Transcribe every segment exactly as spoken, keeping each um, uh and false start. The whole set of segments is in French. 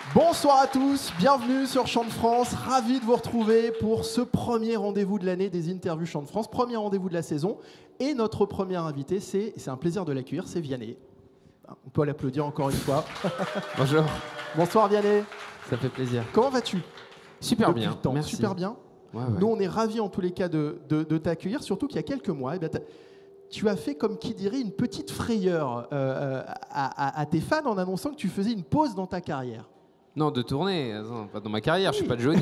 Bonsoir à tous, bienvenue sur Chant de France, ravi de vous retrouver pour ce premier rendez-vous de l'année des interviews Chant de France, premier rendez-vous de la saison. Et notre premier invité, c'est, c'est un plaisir de l'accueillir, c'est Vianney. On peut l'applaudir encore une fois. Bonjour. Bonsoir Vianney. Ça fait plaisir. Comment vas-tu ? Super Depuis bien, le temps. merci. Super bien. Ouais, ouais. Nous, on est ravis en tous les cas de, de, de t'accueillir, surtout qu'il y a quelques mois, eh bien, tu as fait, comme qui dirait, une petite frayeur euh, à, à, à tes fans en annonçant que tu faisais une pause dans ta carrière. Non, de tournée, attends, pas dans ma carrière, oui. Je suis pas Johnny.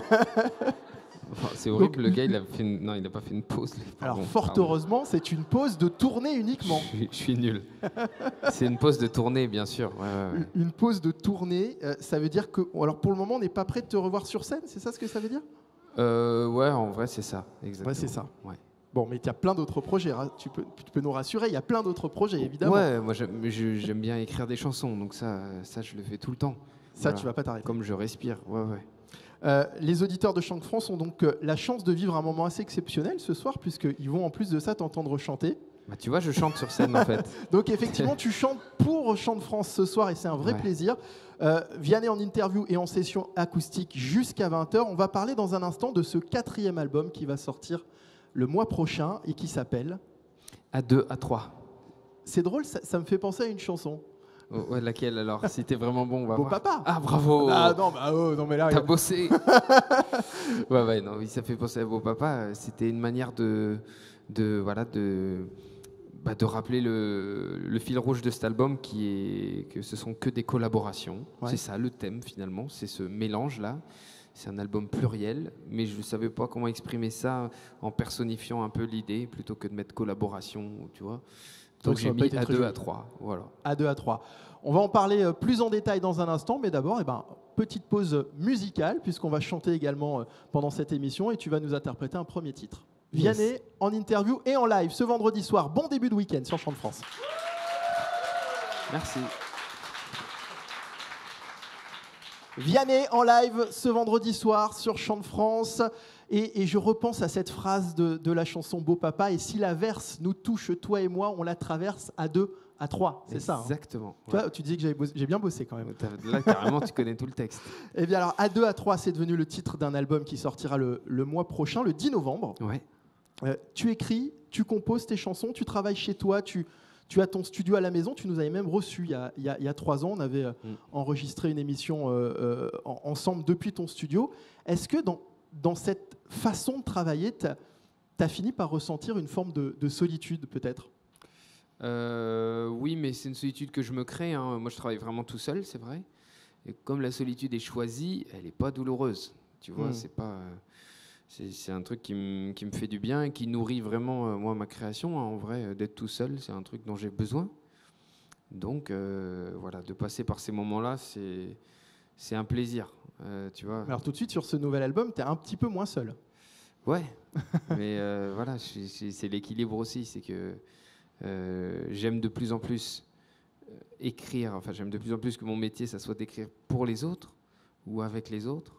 Enfin, c'est horrible, donc, le gars, il a fait une... non, il n'a pas fait une pause. Pardon, alors, fort pardon. heureusement, c'est une pause de tournée uniquement. Je suis, je suis nul. C'est une pause de tournée, bien sûr. Ouais, ouais, ouais. Une pause de tournée, euh, ça veut dire que, alors pour le moment, on n'est pas prêt de te revoir sur scène, c'est ça ce que ça veut dire ? euh, Ouais, en vrai, c'est ça, exactement. Ouais, c'est ça. Ouais. Bon, mais il y a plein d'autres projets, tu peux, tu peux nous rassurer, il y a plein d'autres projets, évidemment. Ouais, moi j'aime, j'aime bien écrire des chansons, donc ça, ça je le fais tout le temps. Ça, voilà. Tu vas pas t'arrêter. Comme je respire, ouais, ouais. Euh, les auditeurs de Chant de France ont donc euh, la chance de vivre un moment assez exceptionnel ce soir, puisqu'ils vont en plus de ça t'entendre chanter. Bah, tu vois, je chante sur scène en fait. Donc effectivement, tu chantes pour Chant de France ce soir et c'est un vrai ouais. plaisir. Euh, Vianney en interview et en session acoustique jusqu'à vingt heures. On va parler dans un instant de ce quatrième album qui va sortir le mois prochain et qui s'appelle À deux, à trois. C'est drôle, ça, ça me fait penser à une chanson. Oh, ouais, laquelle alors? Si t'es vraiment bon, on va Beau voir. Papa. Ah, bravo. Ah non, bah, oh, non mais là... T'as bossé. ouais, ouais, non, oui, ça fait penser à Beau Papa. C'était une manière de, de, voilà, de, bah, de rappeler le, le fil rouge de cet album qui est que ce sont que des collaborations. Ouais. C'est ça le thème finalement, c'est ce mélange-là. C'est un album pluriel, mais je ne savais pas comment exprimer ça en personnifiant un peu l'idée plutôt que de mettre collaboration, tu vois. Donc, Donc j'ai mis à deux à trois, voilà. À deux à trois. On va en parler plus en détail dans un instant, mais d'abord, eh ben, petite pause musicale, puisqu'on va chanter également pendant cette émission, et tu vas nous interpréter un premier titre. Yes. Vianney en interview et en live ce vendredi soir. Bon début de week-end sur Chant de France. Merci. Vianney en live ce vendredi soir sur Chant de France. Et, et je repense à cette phrase de, de la chanson Beau Papa. Et si la verse nous touche, toi et moi, on la traverse à deux, à trois. C'est Exactement, ça. Exactement. Hein. Ouais. Tu dis que bossé, j'ai bien bossé quand même. Là, carrément, tu connais tout le texte. Eh bien, alors, à deux, à trois, c'est devenu le titre d'un album qui sortira le, le mois prochain, le dix novembre. Ouais. Euh, tu écris, tu composes tes chansons, tu travailles chez toi, tu... Tu as ton studio à la maison, tu nous avais même reçus il y a, il y a, il y a trois ans. On avait euh, mm. enregistré une émission euh, euh, ensemble depuis ton studio. Est-ce que dans, dans cette façon de travailler, tu as fini par ressentir une forme de, de solitude, peut-être ? euh, Oui, mais c'est une solitude que je me crée. Hein. Moi, je travaille vraiment tout seul, c'est vrai. Et comme la solitude est choisie, elle n'est pas douloureuse. Tu vois, mm. c'est pas... Euh, C'est, c'est un truc qui me, qui me fait du bien et qui nourrit vraiment, euh, moi, ma création. Hein, en vrai, euh, d'être tout seul, c'est un truc dont j'ai besoin. Donc, euh, voilà, de passer par ces moments-là, c'est, c'est un plaisir, euh, tu vois. Alors, tout de suite, sur ce nouvel album, tu es un petit peu moins seul. Ouais, mais euh, voilà, c'est, c'est, c'est l'équilibre aussi. C'est que euh, j'aime de plus en plus écrire. Enfin, j'aime de plus en plus que mon métier, ça soit d'écrire pour les autres ou avec les autres.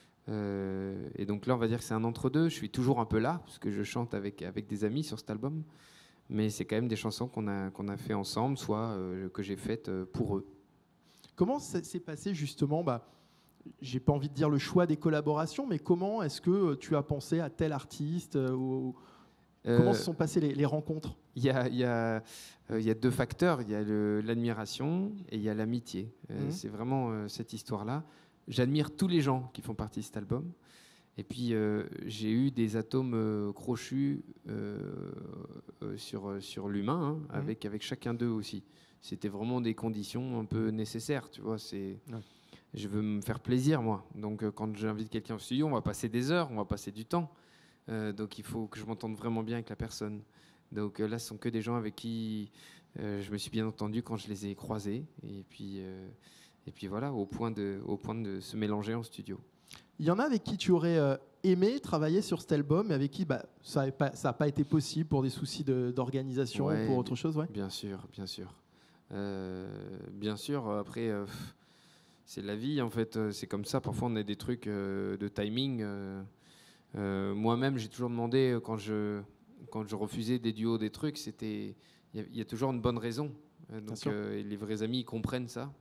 Euh, et donc là, on va dire que c'est un entre-deux. Je suis toujours un peu là, parce que je chante avec, avec des amis sur cet album. Mais c'est quand même des chansons qu'on a, qu'on a fait ensemble, soit euh, que j'ai faites euh, pour eux. Comment ça s'est passé justement bah, j'ai pas envie de dire le choix des collaborations, mais comment est-ce que tu as pensé à tel artiste euh, ou, euh, Comment se sont passées les, les rencontres ? Il y a, y a, euh, y a deux facteurs. Il y a le, l'admiration et il y a l'amitié. Euh, mmh. C'est vraiment euh, cette histoire-là. J'admire tous les gens qui font partie de cet album. Et puis, euh, j'ai eu des atomes euh, crochus euh, euh, sur, sur l'humain, hein, mmh. avec, avec chacun d'eux aussi. C'était vraiment des conditions un peu nécessaires, tu vois. C'est, ouais. Je veux me faire plaisir, moi. Donc, euh, quand j'invite quelqu'un au studio, on va passer des heures, on va passer du temps. Euh, donc, il faut que je m'entende vraiment bien avec la personne. Donc, euh, là, ce sont que des gens avec qui euh, je me suis bien entendu quand je les ai croisés. Et puis... Euh, Et puis voilà, au point, de, au point de se mélanger en studio. Il y en a avec qui tu aurais euh, aimé travailler sur cet album, mais avec qui bah, ça n'a pas, pas été possible pour des soucis de, d'organisation ouais, ou pour autre chose, ouais. Bien sûr, bien sûr. Euh, bien sûr, après, euh, c'est la vie, en fait. C'est comme ça. Parfois, on a des trucs euh, de timing. Euh, euh, moi-même, j'ai toujours demandé, quand je, quand je refusais des duos, des trucs, c'était... Il y, y a toujours une bonne raison. Donc, euh, et les vrais amis, ils comprennent ça.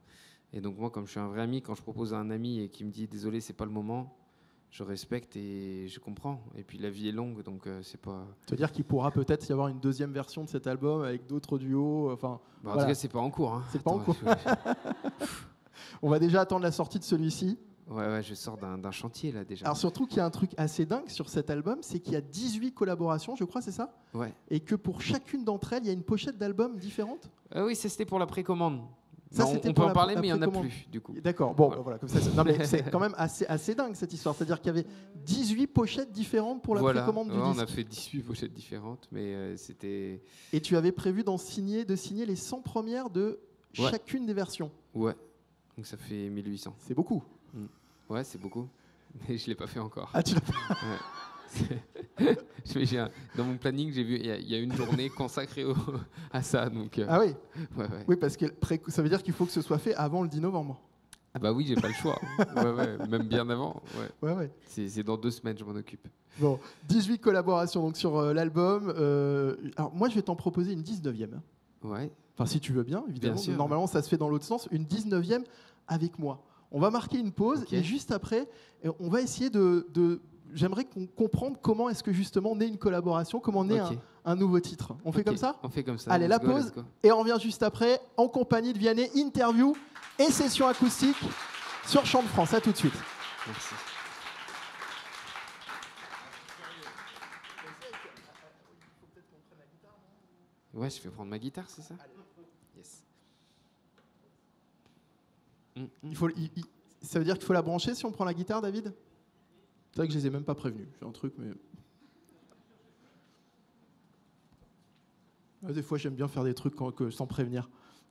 Et donc moi, comme je suis un vrai ami, quand je propose à un ami et qu'il me dit désolé, c'est pas le moment, je respecte et je comprends. Et puis la vie est longue, donc euh, c'est pas. Ça veut dire qu'il pourra peut-être y avoir une deuxième version de cet album avec d'autres duos. Enfin, bah, en voilà. tout cas, c'est pas en cours. Hein. C'est pas Attends, en cours. Je... On va déjà attendre la sortie de celui-ci. Ouais, ouais, je sors d'un, d'un chantier là déjà. Alors surtout qu'il y a un truc assez dingue sur cet album, c'est qu'il y a dix-huit collaborations, je crois, c'est ça ? Ouais. Et que pour chacune d'entre elles, il y a une pochette d'album différente ? Euh, oui, ça c'était pour la précommande. Ça, non, c'était on pour peut la, en parler, la mais il n'y en a plus, du coup. D'accord, bon, voilà. voilà, comme ça, c'est, non, mais c'est quand même assez, assez dingue cette histoire. C'est-à-dire qu'il y avait dix-huit pochettes différentes pour la voilà. précommande du ouais, disque. On a fait dix-huit pochettes différentes, mais euh, c'était... Et tu avais prévu d'en signer, de signer les cent premières de ouais. chacune des versions. Ouais, donc ça fait mille huit cents. C'est beaucoup. Mm. Ouais, c'est beaucoup, mais je ne l'ai pas fait encore. Ah, tu l'as pas ouais. j'ai un, dans mon planning, j'ai vu il y, y a une journée consacrée au, à ça. Donc, euh, ah oui. Ouais, ouais. Oui, parce que ça veut dire qu'il faut que ce soit fait avant le dix novembre. Ah bah oui, j'ai pas le choix. ouais, ouais, même bien avant. Ouais. Ouais, ouais. C'est, c'est dans deux semaines, je m'en occupe. Bon, dix-huit collaborations donc sur euh, l'album. Euh, alors moi, je vais t'en proposer une dix-neuvième. Ouais. Enfin, si tu veux bien, évidemment. Bien sûr, Normalement, ouais. Ça se fait dans l'autre sens. Une dix-neuvième avec moi. On va marquer une pause okay. Et juste après, on va essayer de... de J'aimerais qu'on comprenne comment est-ce que justement naît une collaboration, comment naît okay. un, un nouveau titre. On fait okay. comme ça ? On fait comme ça. Allez, la go, pause et on revient juste après en compagnie de Vianney, interview et session acoustique sur Chant de France. À tout de suite. Merci. Ouais, je vais prendre ma guitare, c'est ça ? Yes. Il faut, il, il, ça veut dire qu'il faut la brancher si on prend la guitare, David ? C'est vrai que je les ai même pas prévenus. J'ai un truc, mais... Ouais, des fois, j'aime bien faire des trucs quand, que, sans prévenir.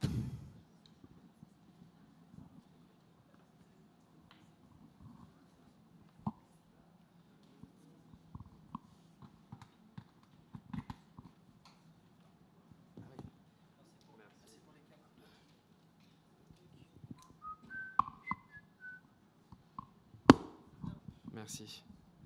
Merci.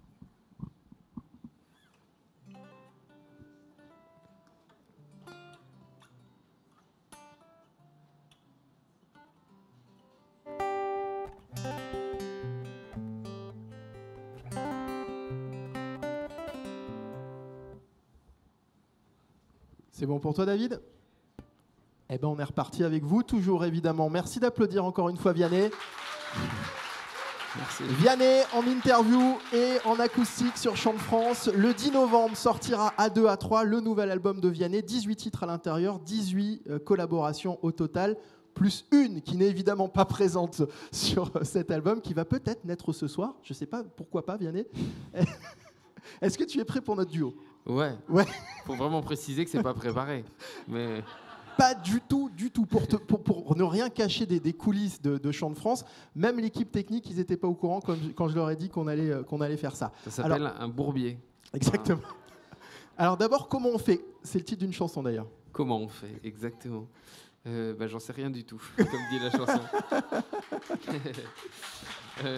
C'est bon pour toi, David ? Eh ben, on est reparti avec vous, toujours évidemment. Merci d'applaudir encore une fois, Vianney. Merci. Vianney en interview et en acoustique sur Chant de France. Le dix novembre sortira A deux A trois, le nouvel album de Vianney. dix-huit titres à l'intérieur, dix-huit euh, collaborations au total, plus une qui n'est évidemment pas présente sur euh, cet album, qui va peut-être naître ce soir. Je ne sais pas, pourquoi pas, Vianney. Est-ce que tu es prêt pour notre duo ? Ouais. Ouais. Faut vraiment préciser que c'est pas préparé. Mais... Pas du tout, du tout. Pour, te, pour, pour ne rien cacher des, des coulisses de, de Chant de France, même l'équipe technique, ils n'étaient pas au courant quand je, quand je leur ai dit qu'on allait, qu'on allait faire ça. Ça s'appelle Alors, un bourbier. Exactement. Voilà. Alors d'abord, comment on fait ? C'est le titre d'une chanson d'ailleurs. Comment on fait ? Exactement. Euh, bah, j'en sais rien du tout, comme dit la chanson. euh...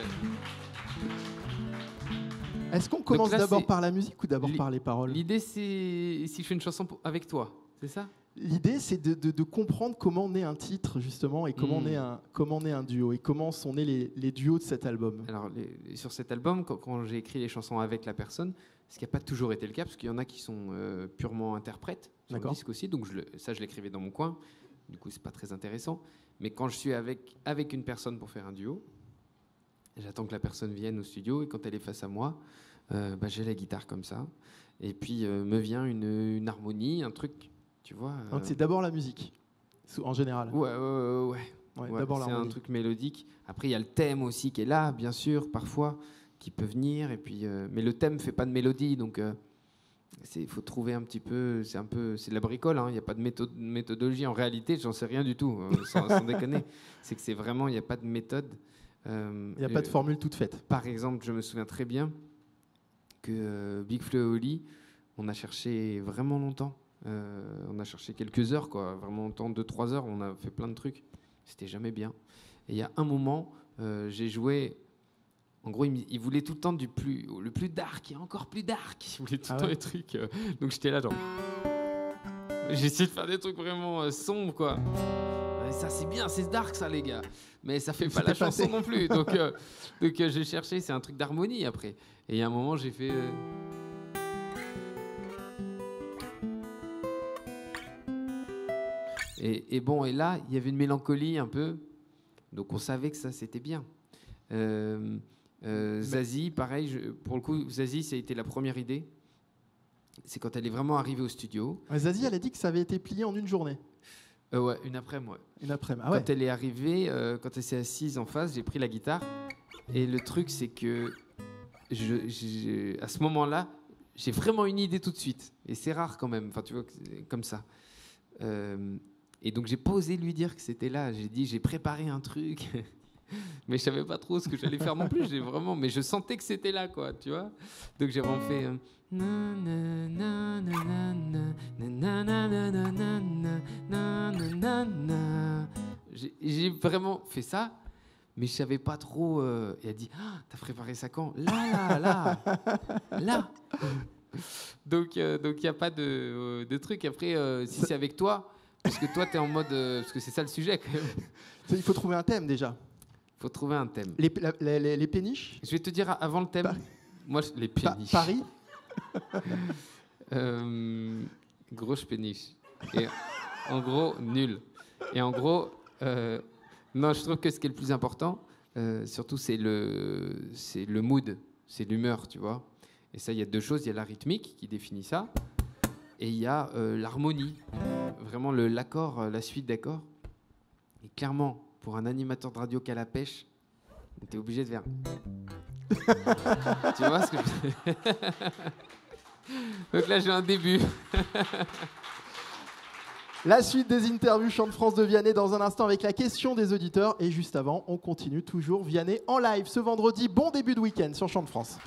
Est-ce qu'on commence là, d'abord par la musique ou d'abord L- par les paroles ? L'idée, c'est si je fais une chanson avec toi, c'est ça ? L'idée, c'est de, de, de comprendre comment naît un titre, justement, et comment, mmh. naît, un, comment naît un duo, et comment sont nés les, les duos de cet album. Alors, les, sur cet album, quand, quand j'ai écrit les chansons avec la personne, ce qui n'a pas toujours été le cas, parce qu'il y en a qui sont euh, purement interprètes, sur le disque aussi, donc je le, ça, je l'écrivais dans mon coin, du coup, c'est pas très intéressant. Mais quand je suis avec, avec une personne pour faire un duo, j'attends que la personne vienne au studio, et quand elle est face à moi, euh, bah, j'ai la guitare comme ça, et puis euh, me vient une, une harmonie, un truc... Tu vois, euh... Donc c'est d'abord la musique, en général. Ouais, ouais, ouais. ouais. ouais d'abord c'est l'harmonie. un truc mélodique. Après, il y a le thème aussi qui est là, bien sûr, parfois, qui peut venir. Et puis, euh... mais le thème fait pas de mélodie, donc il euh, faut trouver un petit peu. C'est un peu, c'est de la bricole. Il hein, n'y a pas de méthode, méthodologie. En réalité, j'en sais rien du tout, euh, sans, sans déconner. C'est que c'est vraiment, il n'y a pas de méthode. Il euh, n'y a pas de formule toute faite. Par exemple, je me souviens très bien que euh, Big Flo et Oli, on a cherché vraiment longtemps. Euh, on a cherché quelques heures, quoi, vraiment longtemps, deux trois heures, on a fait plein de trucs. C'était jamais bien. Et il y a un moment, euh, j'ai joué. En gros, il, il voulait tout le temps du plus, le plus dark, et encore plus dark. Il voulait tout le ah temps ouais. les trucs. Euh, donc j'étais là, genre. J'ai essayé de faire des trucs vraiment euh, sombres, quoi. ça c'est bien, c'est dark ça les gars. Mais ça fait pas C'était la chanson passé. non plus. Donc, euh, donc euh, j'ai cherché, c'est un truc d'harmonie après. Et il y a un moment, j'ai fait. Euh... Et, et bon, et là, il y avait une mélancolie un peu. Donc on savait que ça c'était bien. Euh, euh, Zazie, pareil, je, pour le coup, Zazie, ça a été la première idée. C'est quand elle est vraiment arrivée au studio. Ouais, Zazie, elle a dit que ça avait été plié en une journée. Euh, ouais, une après-midi. Ouais. Une après-midi. Ah ouais. Quand elle est arrivée, euh, quand elle s'est assise en face, j'ai pris la guitare. Et le truc, c'est que je, je, à ce moment-là, j'ai vraiment une idée tout de suite. Et c'est rare quand même, enfin, tu vois, comme ça. Euh, et donc, j'ai pas osé lui dire que c'était là. J'ai dit, j'ai préparé un truc. Mais je savais pas trop ce que j'allais faire non plus. J'ai vraiment, mais je sentais que c'était là, quoi, tu vois. Donc, j'ai vraiment fait. Euh, j'ai, j'ai vraiment fait ça. Mais je savais pas trop. Euh, et elle dit, ah, t'as préparé ça quand ? Là, là, là, là. Donc, euh, donc il y a pas de, euh, de truc. Après, euh, si c'est avec toi, parce que toi, t'es en mode, euh, parce que c'est ça le sujet. Quand même. Il faut trouver un thème déjà. Il faut trouver un thème. Les, la, les, les, les péniches. Je vais te dire avant le thème. Pa- Moi, je- les Pa- péniches. Paris. euh, grosse péniche. Et en gros, nul. Et en gros. Euh, Non, je trouve que ce qui est le plus important, euh, surtout, c'est le, c'est le mood, c'est l'humeur, tu vois. Et ça, il y a deux choses. Il y a la rythmique qui définit ça, et il y a euh, l'harmonie, vraiment le, l'accord, euh, la suite d'accords. Et clairement, pour un animateur de radio qui a la pêche, t'es obligé de faire. Tu vois ce que je... Donc là, j'ai un début. La suite des interviews Chant de France de Vianney dans un instant avec la question des auditeurs. Et juste avant, on continue toujours Vianney en live ce vendredi. Bon début de week-end sur Chant de France.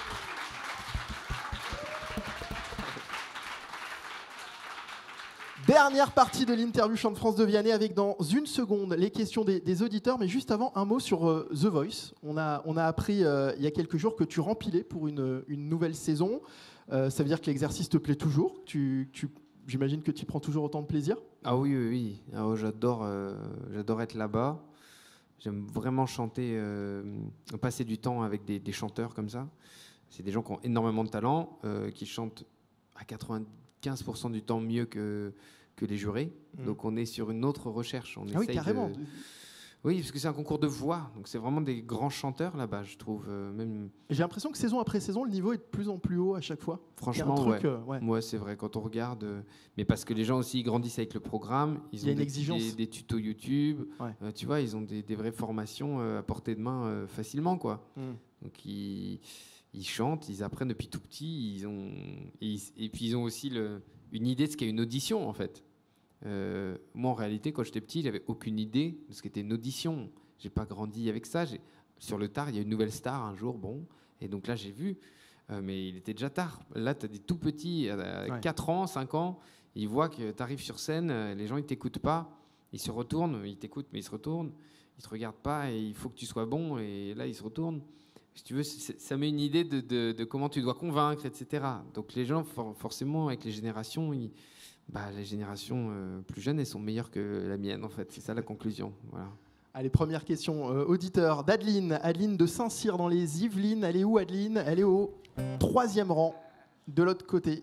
Dernière partie de l'interview Chant de France de Vianney avec dans une seconde les questions des, des auditeurs. Mais juste avant, un mot sur euh, The Voice. On a, on a appris euh, il y a quelques jours que tu rempilais pour une, une nouvelle saison. Euh, ça veut dire que l'exercice te plaît toujours. Tu, tu J'imagine que tu prends toujours autant de plaisir. Ah oui, oui, oui. Ah ouais, j'adore, euh, j'adore être là-bas. J'aime vraiment chanter, euh, passer du temps avec des, des chanteurs comme ça. C'est des gens qui ont énormément de talent, euh, qui chantent à quatre-vingt-quinze pour cent du temps mieux que, que les jurés. Mmh. Donc on est sur une autre recherche. On ah oui, carrément. De... Oui, parce que c'est un concours de voix, donc c'est vraiment des grands chanteurs là-bas, je trouve. Euh, même... J'ai l'impression que saison après saison, le niveau est de plus en plus haut à chaque fois. Franchement, truc, ouais. Euh, ouais. ouais, c'est vrai, quand on regarde. Euh, mais parce que les gens aussi grandissent avec le programme, ils Il y a ont une des, exigence. Des, des tutos YouTube, ouais. euh, tu vois, ils ont des, des vraies formations euh, à portée de main euh, facilement, quoi. Mm. Donc ils, ils chantent, ils apprennent depuis tout petit, ils ont, et, ils, et puis ils ont aussi le, une idée de ce qu'est une audition, en fait. Euh, moi, en réalité, quand j'étais petit, j'avais aucune idée de ce qu'était une audition. J'ai pas grandi avec ça. J'ai... Sur le tard, il y a une nouvelle star un jour, bon. Et donc là, j'ai vu. Euh, mais il était déjà tard. Là, tu as des tout petits, euh, ouais. quatre ans, cinq ans. Ils voient que tu arrives sur scène, euh, les gens, ils t'écoutent pas. Ils se retournent, ils t'écoutent, mais ils se retournent. Ils te regardent pas et il faut que tu sois bon. Et là, ils se retournent. Si tu veux, ça met une idée de, de, de comment tu dois convaincre, et cetera. Donc les gens, for- forcément, avec les générations, ils, bah, les générations euh, plus jeunes, elles sont meilleures que la mienne, en fait. C'est ça la conclusion. Voilà. Allez, première question, euh, auditeur d'Adeline. Adeline de Saint-Cyr dans les Yvelines. Elle est où, Adeline ? Elle est au troisième rang, de l'autre côté.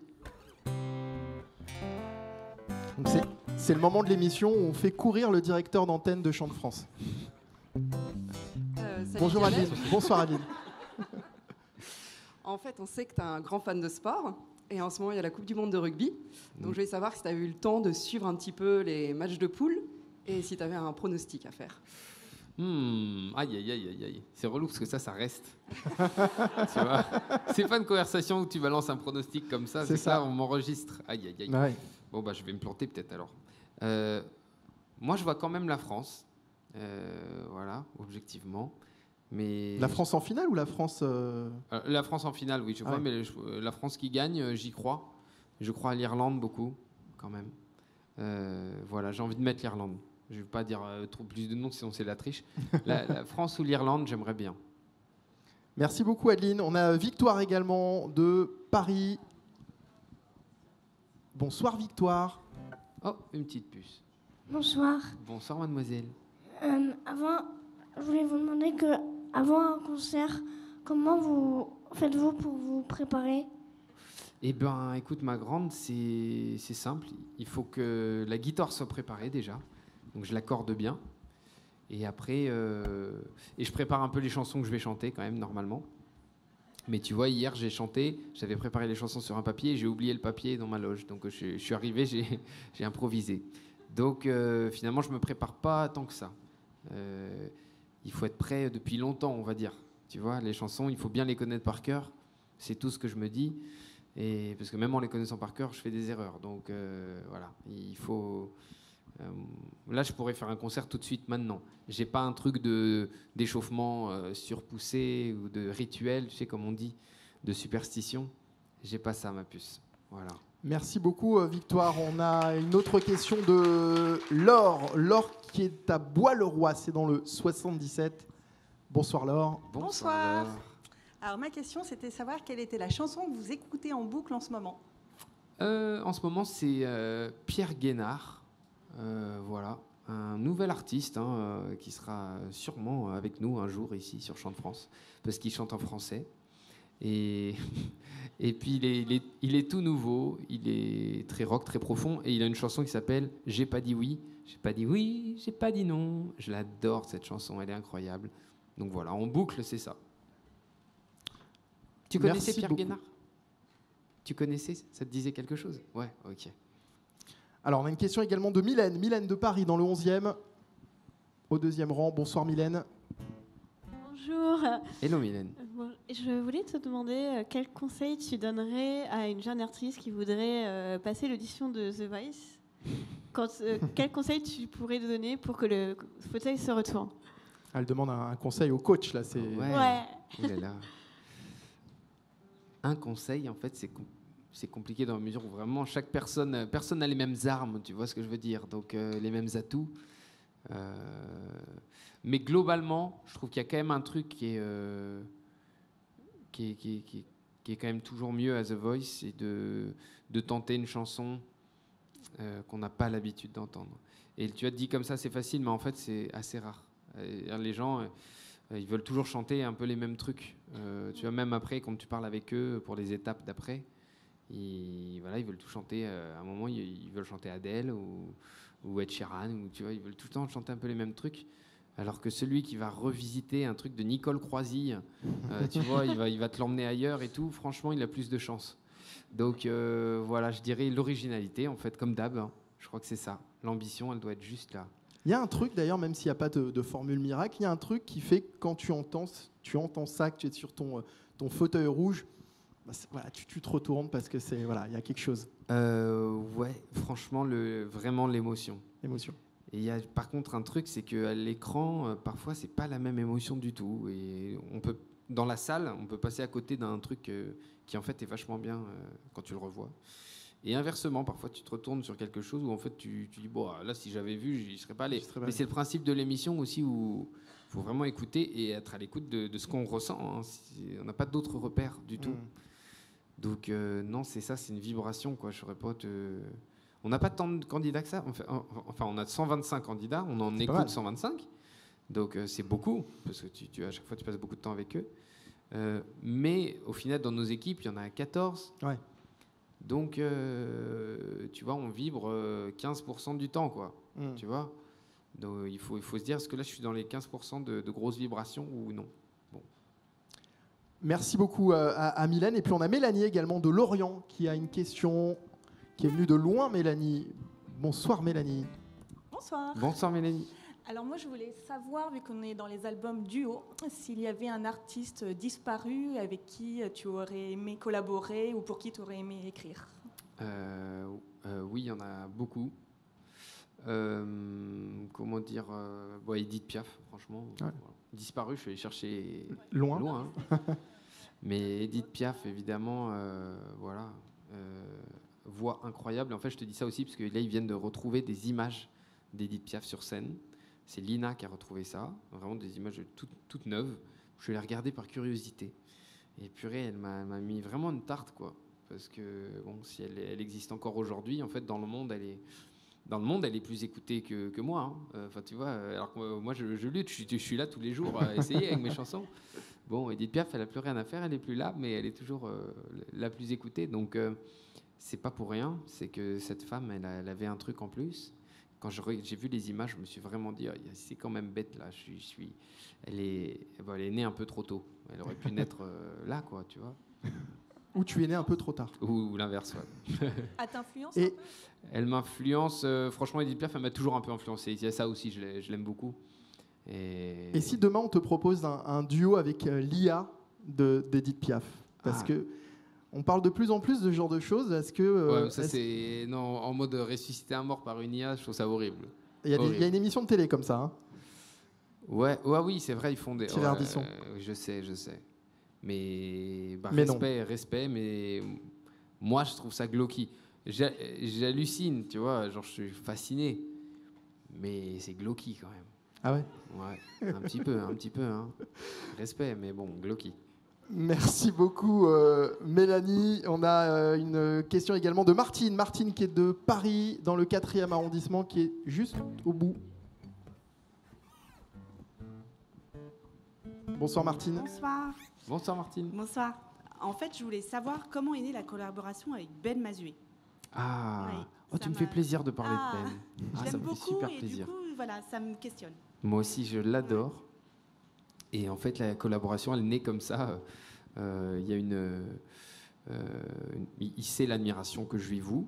Donc c'est, c'est le moment de l'émission où on fait courir le directeur d'antenne de Chant de France. Euh, Bonjour Adeline. Bonsoir Adeline. En fait, on sait que tu es un grand fan de sport. Et en ce moment, il y a la Coupe du Monde de rugby. Donc, mmh. je voulais savoir si tu as eu le temps de suivre un petit peu les matchs de poule et si tu avais un pronostic à faire. Mmh, aïe, aïe, aïe, aïe, aïe. C'est relou parce que ça, ça reste. Tu vois, c'est pas une conversation où tu balances un pronostic comme ça. C'est, c'est ça, on m'enregistre. Aïe, aïe, aïe. Ouais. Bon, bah, je vais me planter peut-être alors. Euh, moi, je vois quand même la France. Euh, voilà, objectivement. Mais la France en finale ou la France euh... euh, La France en finale, oui, je vois, ah ouais. mais je, la France qui gagne, j'y crois. Je crois à l'Irlande beaucoup, quand même. Euh, voilà, j'ai envie de mettre l'Irlande. Je ne vais pas dire euh, trop plus de noms, sinon c'est la triche. la, la France ou l'Irlande, j'aimerais bien. Merci beaucoup, Adeline. On a Victoire également de Paris. Bonsoir, Victoire. Oh, une petite puce. Bonsoir. Bonsoir, mademoiselle. Euh, avant, je voulais vous demander que, avant un concert, comment vous faites-vous pour vous préparer? Eh ben, écoute, ma grande, c'est c'est simple. Il faut que la guitare soit préparée déjà. Donc, je l'accorde bien. Et après, euh, et je prépare un peu les chansons que je vais chanter quand même, normalement. Mais tu vois, hier, j'ai chanté, j'avais préparé les chansons sur un papier et j'ai oublié le papier dans ma loge. Donc, je, je suis arrivé, j'ai j'ai improvisé. Donc, euh, finalement, je ne me prépare pas tant que ça. Euh, il faut être prêt depuis longtemps, on va dire. Tu vois, les chansons, il faut bien les connaître par cœur. C'est tout ce que je me dis. Et parce que même en les connaissant par cœur, je fais des erreurs. Donc, euh, voilà, il faut... Euh, là, je pourrais faire un concert tout de suite, maintenant. J'ai pas un truc de d'échauffement euh, surpoussé ou de rituel, tu sais, comme on dit, de superstition. J'ai pas ça, ma puce. Voilà. Merci beaucoup, euh, Victoire. On a une autre question de Laure. Laure qui est à Bois-le-Roi, c'est dans le soixante-dix-sept. Bonsoir, Laure. Bonsoir. Laure. Alors, ma question, c'était de savoir quelle était la chanson que vous écoutez en boucle en ce moment. Euh, en ce moment, c'est euh, Pierre Guénard. Euh, voilà, un nouvel artiste hein, euh, qui sera sûrement avec nous un jour ici sur Chant de France, parce qu'il chante en français. Et, et puis il est, il, est, il est tout nouveau, il est très rock, très profond, et il a une chanson qui s'appelle J'ai pas dit oui, j'ai pas dit oui, j'ai pas dit non. Je l'adore cette chanson, elle est incroyable. Donc voilà, en boucle, c'est ça. Tu connaissais Merci Pierre beaucoup. Guénard? Tu connaissais? Ça te disait quelque chose? Ouais, ok. Alors, on a une question également de Mylène. Mylène de Paris, dans le onzième, au deuxième rang. Bonsoir, Mylène. Bonjour. Hello, Mylène. Bon, je voulais te demander euh, quel conseil tu donnerais à une jeune artiste qui voudrait euh, passer l'audition de The Voice. Quand, euh, quel conseil tu pourrais te donner pour que le fauteuil se retourne? Elle demande un, un conseil au coach, là. C'est... Ouais. Ouais. Oh là là. Un conseil, en fait, c'est com- c'est compliqué dans la mesure où vraiment chaque personne, personne n'a les mêmes armes, tu vois ce que je veux dire, donc euh, les mêmes atouts. Euh, mais globalement, je trouve qu'il y a quand même un truc qui est, euh, qui est, qui est, qui est, qui est quand même toujours mieux à The Voice, c'est de, de tenter une chanson euh, qu'on n'a pas l'habitude d'entendre. Et tu as dit comme ça, c'est facile, mais en fait, c'est assez rare. Et les gens, euh, ils veulent toujours chanter un peu les mêmes trucs. Euh, tu vois, même après, quand tu parles avec eux pour les étapes d'après, ils, voilà, ils veulent tout chanter. Euh, à un moment, ils, ils veulent chanter Adele ou, ou Ed Sheeran, ou, tu vois, ils veulent tout le temps chanter un peu les mêmes trucs. Alors que celui qui va revisiter un truc de Nicole Croisille, euh, tu vois, il va, il va te l'emmener ailleurs et tout. Franchement, il a plus de chance. Donc euh, voilà, je dirais l'originalité, en fait, comme d'hab. Hein. Je crois que c'est ça. L'ambition, elle doit être juste là. Il y a un truc, d'ailleurs, même s'il n'y a pas de, de formule miracle, il y a un truc qui fait que quand tu entends, tu entends ça, que tu es sur ton, ton fauteuil rouge, bah voilà, tu, tu te retournes parce que c'est voilà, il y a quelque chose. Euh, ouais, franchement, le, vraiment l'émotion. Émotion. Et il y a par contre un truc, c'est qu'à l'écran, euh, parfois, c'est pas la même émotion du tout. Et on peut, dans la salle, on peut passer à côté d'un truc euh, qui en fait est vachement bien euh, quand tu le revois. Et inversement, parfois, tu te retournes sur quelque chose où en fait, tu, tu dis bon, là, si j'avais vu, j'y serais pas allé. J'y serais pas Mais allé. c'est le principe de l'émission aussi où il faut vraiment écouter et être à l'écoute de, de ce qu'on ressent. Hein. C'est- On n'a pas d'autres repères du tout. Mmh. Donc euh, non, c'est ça, c'est une vibration, quoi. Je saurais pas te... On n'a pas tant de candidats que ça. Enfin, enfin, on a cent vingt-cinq candidats, on en C'est pas écoute mal. cent vingt-cinq. Donc euh, c'est beaucoup, parce que tu, tu, à chaque fois, tu passes beaucoup de temps avec eux. Euh, mais au final, dans nos équipes, il y en a quatorze. Ouais. Donc, euh, tu vois, on vibre euh, quinze pour cent du temps, quoi. Mmh. Tu vois. Donc il faut, il faut se dire, est-ce que là, je suis dans les quinze pour cent de, de grosses vibrations ou non? Merci beaucoup euh, à, à Mylène. Et puis on a Mélanie également de Lorient qui a une question qui est venue de loin, Mélanie. Bonsoir Mélanie. Bonsoir. Bonsoir Mélanie. Alors moi, je voulais savoir, vu qu'on est dans les albums duo, s'il y avait un artiste disparu avec qui tu aurais aimé collaborer ou pour qui tu aurais aimé écrire. Euh, euh, oui, il y en a beaucoup. Euh, comment dire euh, bon, Edith Piaf, franchement. Ouais. Voilà. Disparu, je suis allé chercher Loin. loin. Hein. Mais Edith Piaf, évidemment, euh, voilà. Euh, voix incroyable. En fait, je te dis ça aussi parce que là, ils viennent de retrouver des images d'Edith Piaf sur scène. C'est Lina qui a retrouvé ça. Vraiment des images toutes, toutes neuves. Je vais les regarder par curiosité. Et purée, elle m'a, elle m'a mis vraiment une tarte, quoi. Parce que, bon, si elle, elle existe encore aujourd'hui, en fait, dans le monde, elle est, dans le monde, elle est plus écoutée que, que moi. Enfin, hein. tu vois, alors que euh, moi, je, je lutte, je suis, je suis là tous les jours à essayer avec mes chansons. Bon, Edith Piaf, elle n'a plus rien à faire, elle n'est plus là, mais elle est toujours euh, la plus écoutée. Donc, euh, c'est pas pour rien, c'est que cette femme, elle, a, elle avait un truc en plus. Quand je, j'ai vu les images, je me suis vraiment dit, oh, c'est quand même bête, là. Je suis, je suis, elle, est, bon, elle est née un peu trop tôt. Elle aurait pu naître euh, là, quoi, tu vois. Ou tu es né un peu trop tard. Ou, ou l'inverse, ouais. Elle t'influence Et un peu ? Elle m'influence, euh, franchement, Edith Piaf, elle m'a toujours un peu influencé. Il y a ça aussi, je, je l'aime beaucoup. Et... Et si demain on te propose un, un duo avec euh, l'I A de, d'Edith Piaf, parce ah. que on parle de plus en plus de ce genre de choses. Est-ce que euh, ouais, ça est-ce... c'est non en mode ressusciter un mort par une I A, je trouve ça horrible. Il y, y a une émission de télé comme ça. Hein. Ouais, ouais, oui, c'est vrai, ils font des. Thierry Ardisson. Euh, je sais, je sais. Mais, bah, mais respect, non. respect, mais moi je trouve ça glauqui. J'a... J'hallucine, tu vois, genre je suis fasciné, mais c'est glauqui quand même. Ah ouais. Ouais, un petit peu, un petit peu, hein. Respect, mais bon, glauqui. Merci beaucoup, euh, Mélanie. On a euh, une question également de Martine. Martine qui est de Paris, dans le quatrième arrondissement, qui est juste au bout. Bonsoir, Martine. Bonsoir. Bonsoir, Martine. Bonsoir. En fait, je voulais savoir comment est née la collaboration avec Ben Mazué. Ah, Oui, oh, tu ça me fais m'a- plaisir de parler Ah, de Ben. Je Ah, ça l'aime me fait beaucoup super et plaisir. du coup, voilà, ça me questionne. Moi aussi, je l'adore. Et en fait, la collaboration, elle naît comme ça. Euh, Il y a une, euh, une- il sait l'admiration que je lui voue.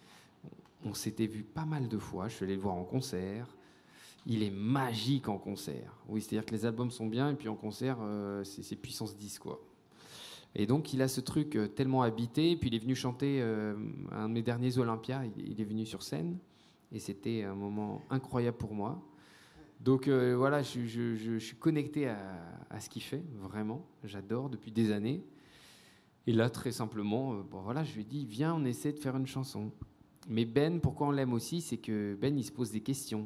On s'était vu pas mal de fois. Je suis allé le voir en concert. Il est magique en concert. Oui, c'est-à-dire que les albums sont bien et puis en concert, euh, c'est, c'est puissance dix, quoi. Et donc, il a ce truc euh, tellement habité. Puis il est venu chanter euh, un de mes derniers Olympia. Il, il est venu sur scène et c'était un moment incroyable pour moi. Donc euh, voilà, je, je, je, je suis connecté à, à ce qu'il fait, vraiment. J'adore depuis des années. Et là, très simplement, euh, bon, voilà, je lui ai dit, viens, on essaie de faire une chanson. Mais Ben, pourquoi on l'aime aussi, c'est que Ben, il se pose des questions.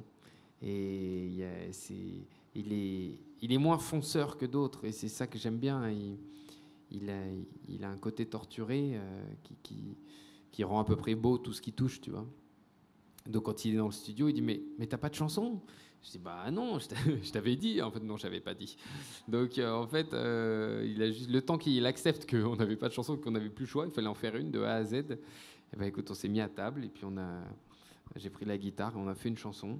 Et il, y a, c'est, il, est, il est moins fonceur que d'autres. Et c'est ça que j'aime bien. Il, il, a, il a un côté torturé euh, qui, qui, qui rend à peu près beau tout ce qui touche, tu vois. Donc quand il est dans le studio, il dit, mais, mais t'as pas de chanson ? Je dis, bah non, je t'avais dit. En fait, non, je n'avais pas dit. Donc, euh, en fait, euh, il a juste le temps qu'il accepte qu'on n'avait pas de chanson, qu'on n'avait plus le choix, il fallait en faire une de A à Z. Et ben, écoute, on s'est mis à table et puis on a, j'ai pris la guitare et on a fait une chanson.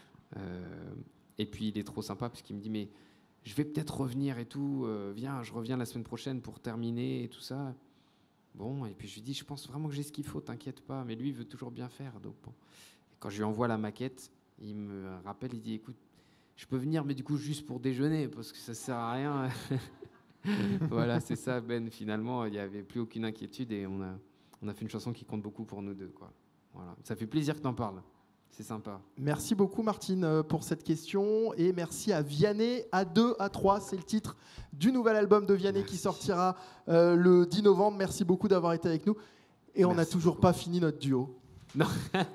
Euh, et puis, il est trop sympa parce qu'il me dit, mais je vais peut-être revenir et tout. Euh, viens, je reviens la semaine prochaine pour terminer et tout ça. Bon, et puis je lui dis, je pense vraiment que j'ai ce qu'il faut, t'inquiète pas. Mais lui, il veut toujours bien faire. Donc, bon. Et quand je lui envoie la maquette, il me rappelle, il dit, écoute, je peux venir, mais du coup, juste pour déjeuner, parce que ça sert à rien. Voilà, c'est ça, Ben. Finalement, il n'y avait plus aucune inquiétude et on a, on a fait une chanson qui compte beaucoup pour nous deux, quoi. Voilà. Ça fait plaisir que tu en parles. C'est sympa. Merci beaucoup, Martine, pour cette question. Et merci à Vianney, A deux, A trois. C'est le titre du nouvel album de Vianney merci. Qui sortira euh, le dix novembre. Merci beaucoup d'avoir été avec nous. Et merci on n'a toujours beaucoup. Pas fini notre duo. Non,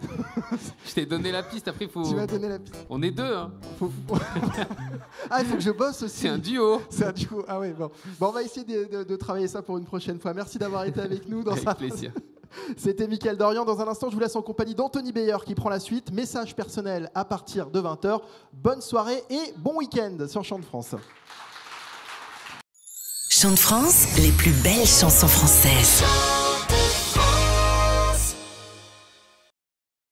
je t'ai donné la piste. Après, faut. Tu m'as donné la piste. On est deux, hein. Faut... ah, il faut que je bosse aussi. C'est un duo. C'est un duo. Ah oui, bon. Bon, on va essayer de, de, de travailler ça pour une prochaine fois. Merci d'avoir été avec nous dans avec sa... plaisir. C'était Mickaël Dorian. Dans un instant, je vous laisse en compagnie d'Anthony Beyer qui prend la suite. Message personnel à partir de vingt heures. Bonne soirée et bon week-end sur Chant de France. Chant de France, les plus belles chansons françaises.